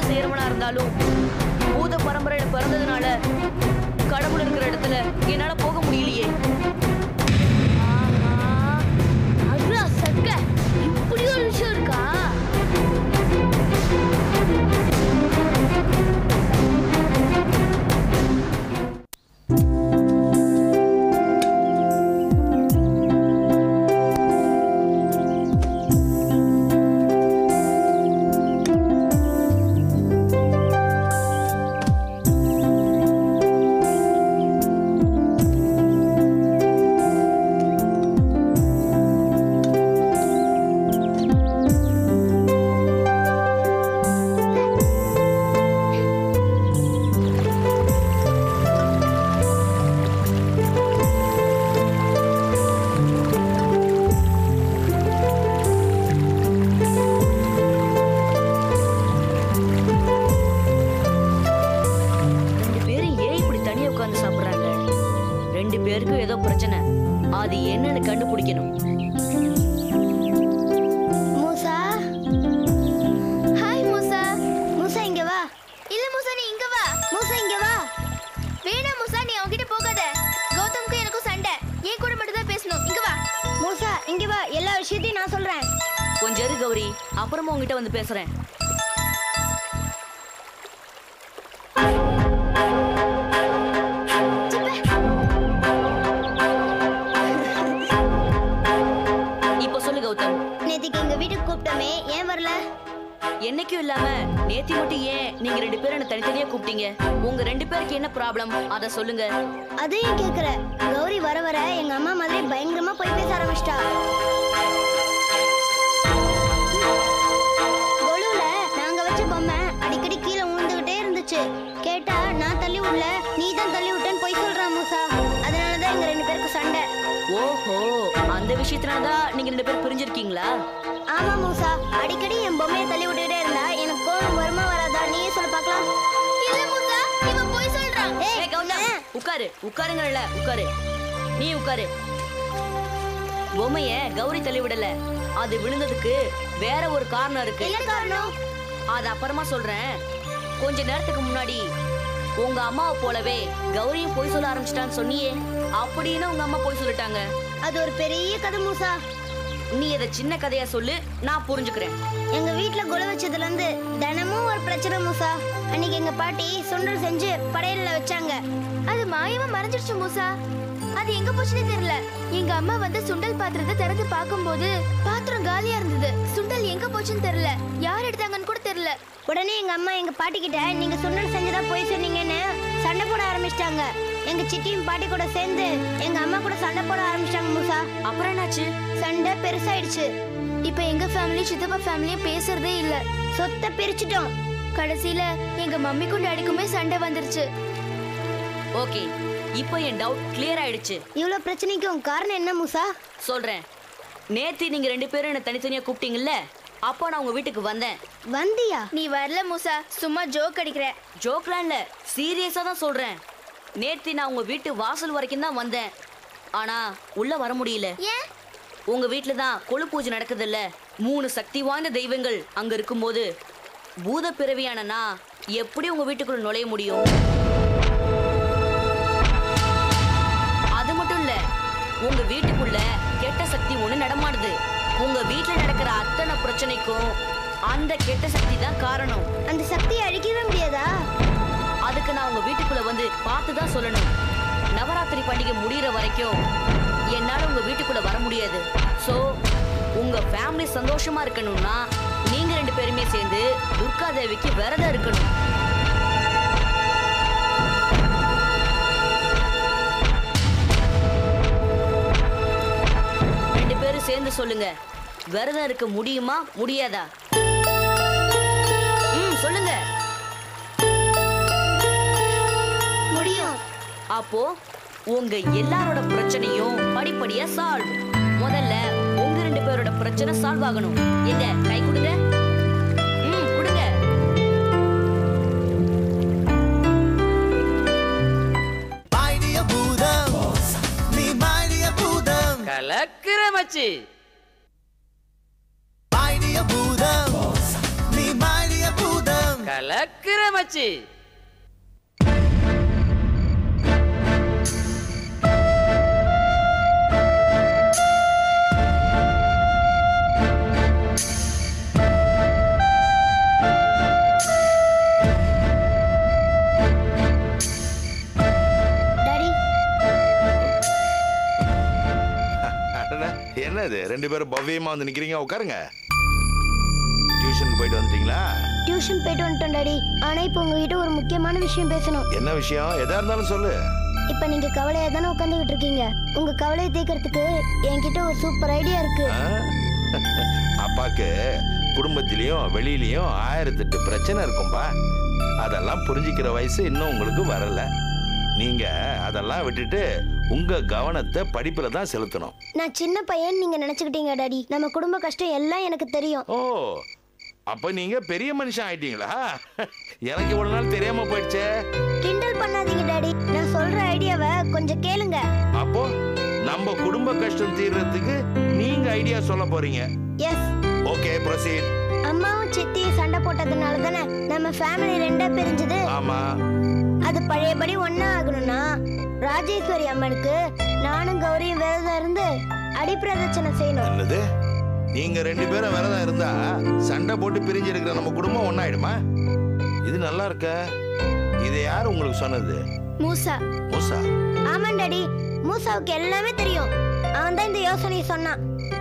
செய்யறவனா இருந்தாலும் பூத பரம்பரையில பிறந்ததுனால கடவுள் இருக்கிற இடத்துல என்னால போக முடியலையே. இப்படி ஒரு விஷயம் இருக்கா? ஏதோ பிரச்சனை, அது என்னன்னு கண்டுபிடிக்கணும். மூசா, ஹாய் மூசா. மூசா இங்க வா. இல்ல மூசா நீ இங்க வா. மூசா இங்க வா. வேணாம் மூசா, நீ அவங்கிட்ட போகாத. கௌதம்க்கு எனக்கும் சண்டை. ஏன் கூட மட்டும் தான் பேசணும். இங்க வா. மூசா இங்க வா, எல்லா விஷயத்தையும் நான் சொல்றேன். கொஞ்சம் இரு கௌரி, அப்புறமா உங்ககிட்ட வந்து பேசுறேன். என்னைக்கும் இல்லாம நேத்தி மட்டும் ஏன் நீங்க ரெண்டு பேரும் என்ன தனித்தனியா கூப்பிட்டீங்க? உங்க ரெண்டு பேருக்கு என்ன ப்ராப்ளம் அத சொல்லுங்க. அதையும் கேக்குற. கௌரி வர வர எங்க அம்மா மாதிரி பயங்கரமா போய் பேச ஆரம்பிச்சிட்டா. கொலுல நாங்க வச்ச பொம்மை அடிக்கடி கீழே விழுந்துகிட்டே இருந்துச்சு. கேட்டா நான் தள்ளி விடல, நீ தான் தள்ளி விட்டேன்னு போய் சொல்றான் மூசா. அதனாலதான் எங்க ரெண்டு பேருக்கு சண்டை. ஓஹோ, அந்த விஷயத்தினாலதான் நீங்க ரெண்டு பேரும் பிரிஞ்சிருக்கீங்களா? ஆமா மூசா, அடிக்கடி என் பொம்மையை தள்ளி விட்டுட்டே இருந்தா எனக்கு கோவம் வருமா வராதா நீயே சொல்ல பார்க்கலாம். இல்ல மூசா, இவன் போய் சொல்றான். ஏய் கௌதம், உட்காரு. உட்காருங்கல்ல, உட்காரு. நீ உட்காரு. பொம்மைய கௌரி தள்ளி விடல, அது விழுந்ததுக்கு வேற ஒரு காரணம் இருக்கு. என்ன காரணம்? அது அப்புறமா சொல்றேன். கொஞ்ச நேரத்துக்கு முன்னாடி உங்க அம்மாவை போலவே கௌரியும் போய் சொல்ல ஆரம்பிச்சிட்டான்னு சொன்னியே, அப்படின்னு உங்க அம்மா போய் சொல்லிட்டாங்க. அது ஒரு பெரிய கதை மூசா. நீ இத சின்ன கதையா சொல்லு, நான் புரிஞ்சுக்கிறேன். எங்க வீட்ல கொலை வச்சதுல இருந்து தினமும் ஒரு பிரச்சனை மூசா. அன்னைக்கு எங்க பாட்டி சுண்டல் செஞ்சு படையல்ல வச்சாங்க. அது மாயமா மறைஞ்சிருச்சு மூசா. அது எங்க போச்சுன்னு தெரியல. எங்க அம்மா வந்து சுண்டல் பாத்திரத்தை திறந்து பார்க்கும்போது பாத்திரம் காலியா இருந்தது. சுண்டல் எங்க போச்சுன்னு தெரியல, யார் எடுத்தாங்கன்னு கூட தெரியல. உடனே எங்க அம்மா எங்க பாட்டி கிட்ட நீங்க சுண்டல் செஞ்சதா போய் சொன்னீங்கன்னு சண்டை போட ஆரம்பிச்சிட்டாங்க. எங்க சித்தியும் பாட்டி கூட சேர்ந்து எங்க அம்மா கூட சண்டை போட ஆரம்பிச்சிட்டாங்க மூசா. அப்புறம் என்னாச்சு? சண்டை பெருசாயிடுச்சு. இப்ப எங்க ஃபேமிலி சித்தப்பா ஃபேமிலியும் பேசுறதே இல்ல. சொத்தை பிரிச்சுட்டோம். கடைசியில எங்க மம்மிக்கும் டாடிக்குமே சண்டை வந்துருச்சு. ஓகே, இப்போ என் டவுட் கிளியர் ஆயிடுச்சு. இவ்வளவு பிரச்சனைக்கும் காரணம் என்ன மூசா? சொல்றேன். நேத்து நீங்க ரெண்டு பேரும் என்ன தனித்தனியா கூப்பிட்டீங்கல்ல, அப்போ நான் உங்க வீட்டுக்கு வந்தேன். வந்தியா? நீ வரல மூசா, சும்மா ஜோக் அடிக்கிற. ஜோக்லாம் இல்ல, சீரியஸா தான் சொல்றேன். நேத்து நான் உங்க வீட்டு வாசல் வரைக்கும் தான் வந்தேன். ஆனா உள்ள வர முடியல. ஏன்? உங்க வீட்டுல தான் கொலு பூஜை நடக்குது இல்ல, 3 சக்தி வாய்ந்த தெய்வங்கள் அங்க இருக்கும்போது பூத பிறவியான நான் எப்படி உங்க வீட்டுக்குள்ள நுழைய முடியும்? அது மட்டும் இல்ல, உங்க வீட்டுக்குள்ள கெட்ட சக்தி ஒண்ணு நடமாடுது. உங்க வீட்டுல நடக்கிற அத்தனை பிரச்சனைக்கும் அந்த கெட்ட சக்தி தான் காரணம். அந்த சக்தியை அழிக்கவே முடியாதா? அதுக்கு நான் உங்க வீட்டுக்குள்ள வந்து பார்த்துதான் சொல்லணும். நவராத்திரி பண்டிகை முடிகிற வரைக்கும் என்னால உங்க வீட்டுக்குள்ள வர முடியாது. சோ உங்க ஃபேமிலி சந்தோஷமா இருக்கணும்னா நீங்க ரெண்டு பேருமே சேர்ந்து துர்கா தேவிக்கு விரதம் இருக்கணும். ரெண்டு பேரும் சேர்ந்து சொல்லுங்க, விரதம் இருக்க முடியுமா முடியாதா? சொல்லுங்க. முடியும். அப்போ உங்க எல்லாரோட பிரச்சனையும் படிப்படியா சால்வ். முதல்ல உங்க ரெண்டு பேரோட பிரச்சனை சால்வ் ஆகணும். எங்க கை கொடுங்க. கொடுங்க. மைடிய பூதம், நீ மைடிய பூதம் கலக்குற மச்சி. மைடிய பூதம், நீ மைடிய பூதம் கலக்குற சக்கரை மச்சி. என்னது ரெண்டு பேரும் பவ்யமா வந்து நிக்கிறீங்க? உட்காருங்க. டியூஷனுக்கு போயிட்டு வந்துட்டீங்களா? டியூஷன் போயிட்டு வந்துட்டோம் டாடி. ஆனா இப்போ உங்ககிட்ட ஒரு முக்கியமான விஷயம் பேசணும். என்ன விஷயம்? எதா இருந்தாலும் சொல்லு. இப்ப நீங்க கவலையா தானே உட்காந்துக்கிட்டு இருக்கீங்க. உங்க கவலையை தீர்க்கறதுக்கு என்கிட்ட ஒரு சூப்பர் ஐடியா இருக்கு. அப்பாக்கு குடும்பத்திலயும் வெளியிலயும் 1008 பிரச்சனை இருக்கும்பா. அதெல்லாம் புரிஞ்சுக்கிற வயசு இன்னும் உங்களுக்கு வரல. நீங்க அதெல்லாம் விட்டுட்டு உங்க கவனத்தை படிப்புல தான் செலுத்தணும். நான் சின்ன பையன் நீங்க நினைச்சுக்கிட்டீங்க டாடி. நம்ம குடும்ப கஷ்டம் எல்லாம் எனக்கு தெரியும். ஓ, அப்ப நீங்க பெரிய மனுஷன் ஆயிட்டீங்களா? எனக்கு இவ்வளவு நாள் தெரியாம போயிடுச்சே. கிண்டல் பண்ணாதீங்க டாடி. நான் சொல்ற ஐடியாவை கொஞ்சம் கேளுங்க. அப்போ நம்ம குடும்ப கஷ்டம் தீர்றதுக்கு நீங்க ஐடியா சொல்ல போறீங்க? எஸ். Okay, proceed. அம்மாவும் சித்தியும் சண்டை போட்டதுனால தானே நம்ம ஃபேமிலி ரெண்டா பிரிஞ்சது. ஆமா. அது பழையபடி ஒண்ணா ஆகணும்னா ராஜேஸ்வரி அம்மனுக்கு நானும் கௌரியும் விரதம் இருந்து அடிப்பிரதட்சணை செய்யணும். என்னது? நீங்க ரெண்டு பேரும் விரதம் இருந்தா சண்டை போட்டு பிரிஞ்சு இருக்கிற நம்ம குடும்பம் ஒண்ணாயிடுமா? இது நல்லா இருக்க. இது யாரு உங்களுக்கு சொன்னது? மூசா. மூசா? ஆமா டாடி. மூசாவுக்கு எல்லாமே தெரியும். அவன் தான் இந்த யோசனையை சொன்னான்.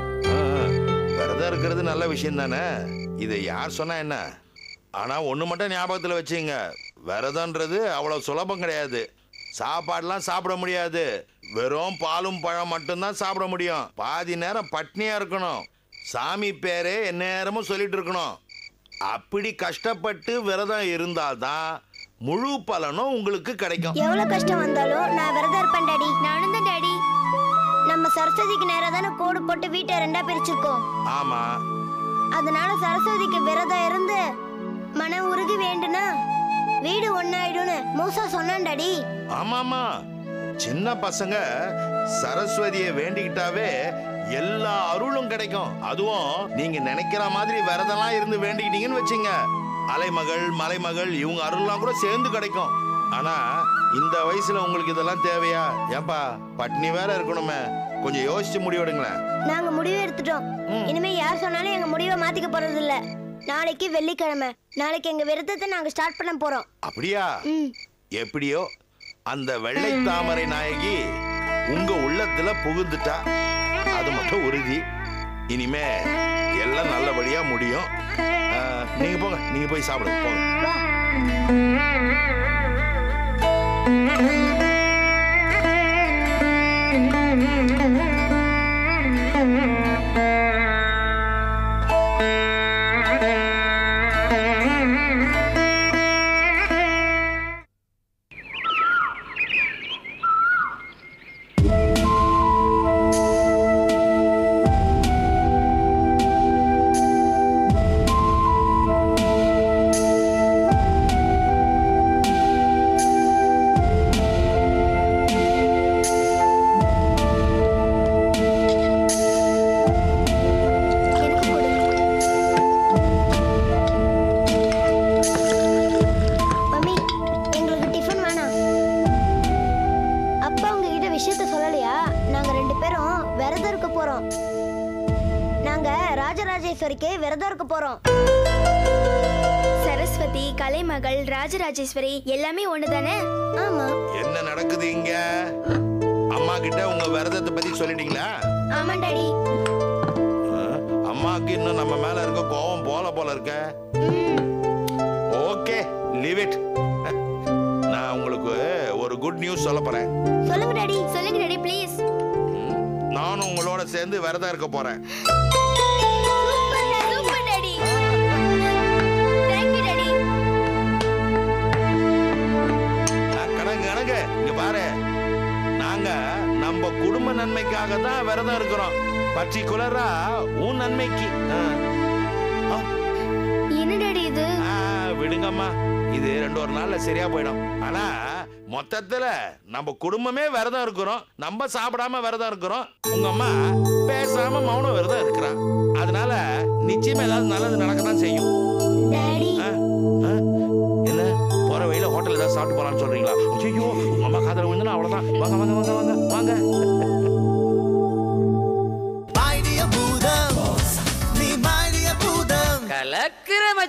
விரதம் இருக்கிறது நல்ல விஷயம் தானே. இதை யார் சொன்னா என்ன? ஆனா ஒண்ணு மட்டும் ஞாபகத்துல வச்சுங்க, விரதம்ன்றது அவ்வளவு சுலபம் கிடையாது. சாப்பாடுலாம் சாப்பிட முடியாது. வெறும் பாலும் பழம் மட்டும்தான் சாப்பிட முடியும். பாதி நேரம் பட்னியா இருக்கணும். சாமி பேரே எந்நேரமும் சொல்லிட்டு இருக்கணும். அப்படி கஷ்டப்பட்டு விரதம் இருந்தால்தான் முழு பலனும் உங்களுக்கு கிடைக்கும். எவ்வளவு கஷ்டம் வந்தாலும் நான் விரதம் இருப்பேன் டாடி. நானும் தான் டாடி. நம்ம சரஸ்வதிக்கு நேரா தானே கோடு போட்டு வீட்டை ரெண்டா பிரிச்சிருக்கோம். ஆமா. அதனால சரஸ்வதிக்கு விரதம் இருந்து மன உருகி வேண்டுனா வீடு ஒன்னாயிடும்னு மூசா சொன்னான் டாடி. ஆமாமா. சின்ன பசங்க சரஸ்வதியை வேண்டிக்கிட்டாவே எல்லா அருளும் கிடைக்கும். அதுவும் நீங்க நினைக்கிற மாதிரி விரதம்லாம் இருந்து வேண்டிக்கிட்டீங்கன்னு வச்சுங்க, அலைமகள் மலைமகள் இவங்க அருள்லாம் கூட சேர்ந்து கிடைக்கும். ஆனா இந்த வயசுல உங்களுக்கு இதெல்லாம் தேவையா? ஏன்பா பட்னி வேற இருக்கணுமே. கொஞ்சம் யோசிச்சு முடிவெடுங்களேன். நாங்க முடிவு எடுத்துட்டோம். இனிமே யார் சொன்னாலும் எங்க முடிவை மாத்திக்க போறது இல்ல. நாளைக்கு வெள்ளிக்கிழமை. நாளைக்கு எங்க விரதத்தை நாங்க ஸ்டார்ட் பண்ண போறோம். அப்படியா? எப்படியோ அந்த வெள்ளை தாமரை நாயகி உங்க உள்ளத்துல புகுந்துட்டா, அது மட்டும் உறுதி. இனிமே எல்லாம் நல்லபடியா முடியும். நீங்க போங்க, நீங்க போய் சாப்பிடுங்க போங்க. ராஜராஜேஸ்வரிக்கு விரதம் இருக்க போறோம். சரஸ்வதி, கலைமகள், ராஜராஜேஸ்வரி எல்லாமே ஒண்ணுதானே? ஆமா. என்ன நடக்குது இங்க? அம்மா கிட்ட உங்க விரதத்தை பத்தி சொல்லிட்டீங்களா? ஆமா டாடி. அம்மாக்கு இன்னும் நம்ம மேல இருக்க கோவம் போல இருக்க. Okay, leave it. நான் உங்களுக்கு ஒரு குட் நியூஸ் சொல்ல போறேன். சொல்லுங்க டாடி. சொல்லுங்க டாடி ப்ளீஸ். நானும் உங்களோட சேர்ந்து விரதம் இருக்க போறேன். Super daddy. Thank you daddy. கணக்கு இங்க பாரு, நாங்க நம்ம குடும்ப நன்மைக்காக தான் விரதம் இருக்கிறோம். பர்டிகுலரா உன் நன்மைக்கு. என்ன டாடி இது? விடுங்கம்மா, இது 2 நாள்ல சரியா போயிடும். ஆனா மொத்தத்துல நம்ம குடும்பமே விரதம் இருக்கிறோம். நம்ம சாப்பிடாம விரதம் இருக்கிறோம். உங்க அம்மா பேசாம மௌன விரதம் இருக்கிறான். அதனால நிச்சயமா ஏதாவது நல்லது நடக்கதான் செய்யும். டாடி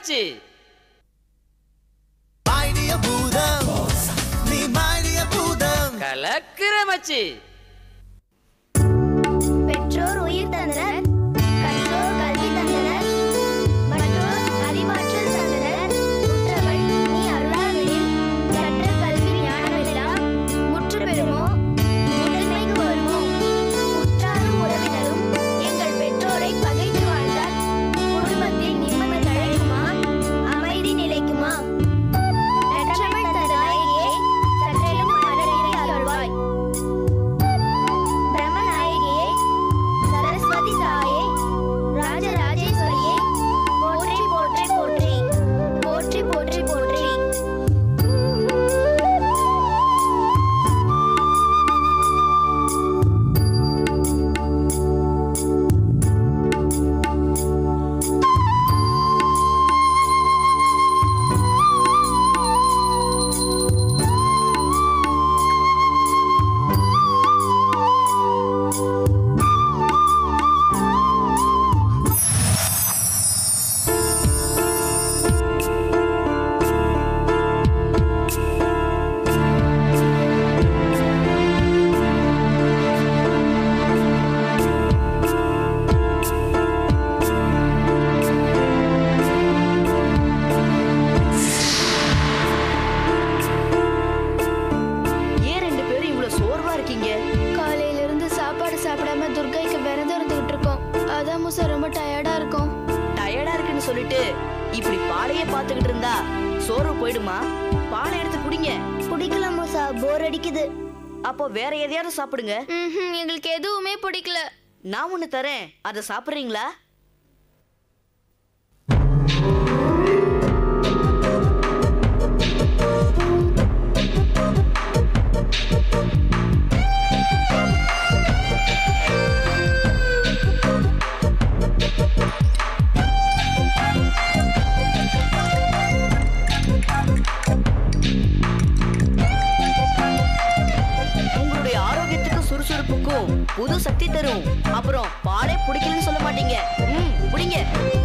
மச்சி. மாடிய பூதம் நீ மாடிய பூதம் கலக்குற மச்சி. பெற்றோர் உயிர் தந்தனர், கற்றோர் கல்வி தந்தனர், மற்றோர் அறிவாற்றல் தந்தனர். உற்றவள் நீ அருளாவிடில் கற்ற கல்வி ஞானமெல்லாம் முற்று பெறுமோ, முதன்மைக்கு வருமோ. உற்றாரும் உறவினரும் எங்கள் பெற்றோரை பகைத்து வாழ்ந்தால் குடும்பத்தில் நிம்மதி தழைக்குமா, அமைதி நிலைக்குமா? நற்றமிழ் தந்த நாயகியே, சற்றேனும் மனநிலை அருள்வாய். பிரம்மநாயகியே, சரஸ்வதி தாயே, ராஜராஜேஸ்வரியே, போற்றி போற்றி போற்றி, போற்றி போற்றி போற்றி. ஏன் ரெண்டு பேரும் இவ்வளவு சோர்வா இருக்கீங்க? காலையில இருந்து சாப்பாடு சாப்பிடாம துர்கைக்கு விரதம் இருந்துகிட்டு இருக்கோம். அதான் மூசா ரொம்ப டயர்டா இருக்கும். டயர்டா இருக்குன்னு சொல்லிட்டு இப்படி பாலையே பார்த்துக்கிட்டு இருந்தா சோர்வு போயிடுமா? பாலை எடுத்து குடிங்க. பிடிக்கலாம் மூசா, போர் அடிக்குது. அப்போ வேற எதையாவது சாப்பிடுங்க. எங்களுக்கு எதுவுமே பிடிக்கல. நான் ஒண்ணு தரேன், அதை சாப்பிடுறீங்களா? உங்களுடைய ஆரோக்கியத்துக்கும் சுறுசுறுப்புக்கும் புது சக்தி தரும். அப்புறம் பாலே பிடிக்கலன்னு சொல்ல மாட்டீங்க. குடிங்க.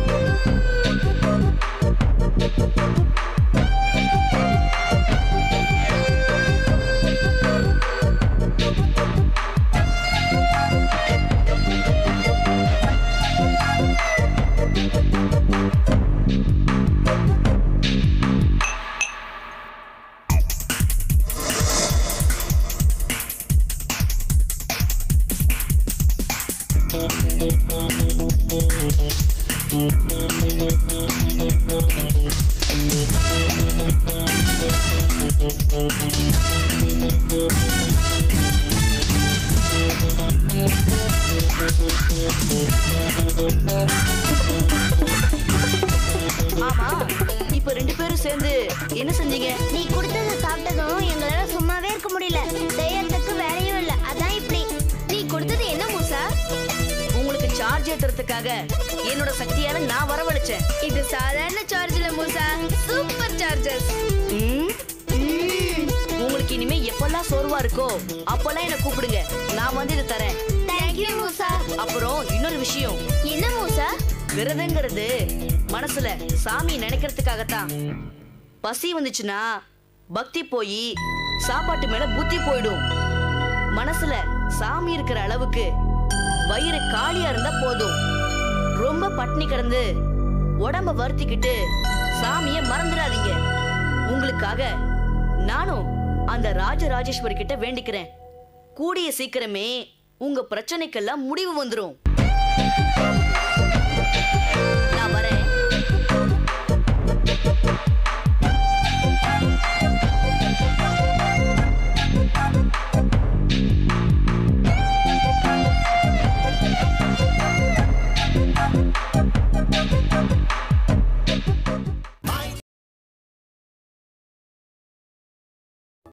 ஆமா, இப்ப ரெண்டு பேரும் சேர்ந்து என்ன செஞ்சீங்க? நீ கொடுத்ததை சாப்பிட்டதும் எங்களால சும்மாவே இருக்க முடியல. செய்யறதுக்கு வேலையும் இல்ல, அதான் இப்படி. நீ கொடுத்தது என்ன மூசா? உங்களுக்கு சார்ஜ் ஏத்துறதுக்காக என்னோட சக்தியால நான் வரவழைச்சேன். இது சாதாரண சார்ஜ் இல்ல மூசா, சூப்பர் சார்ஜஸ். ம், உங்களுக்கு இனிமே எப்பெல்லாம் சோர்வா இருக்கோ அப்பெல்லாம் என்ன கூப்பிடுங்க. நான் வந்து இதை தரேன். தேங்க்யூ மூசா. அப்புறம் இன்னொரு விஷயம், என்ன மூசா? விரதங்கிறது மனசுல சாமி நினைக்கிறதுக்காகத்தான். பசி வந்துச்சுன்னா பக்தி போய் சாப்பாட்டு மேல புத்தி போயிடும். மனசுல சாமி இருக்கிற அளவுக்கு வயிறு காலியா இருந்தா போதும். ரொம்ப பட்னி கிடந்து உடம்ப வருத்திக்கிட்டு சாமிய மறந்துடாதீங்க. உங்களுக்காக நானும் அந்த ராஜராஜேஸ்வரி கிட்ட வேண்டிக்கிறேன். கூடிய சீக்கிரமே உங்க பிரச்சனைக்கெல்லாம் முடிவு வந்துரும்.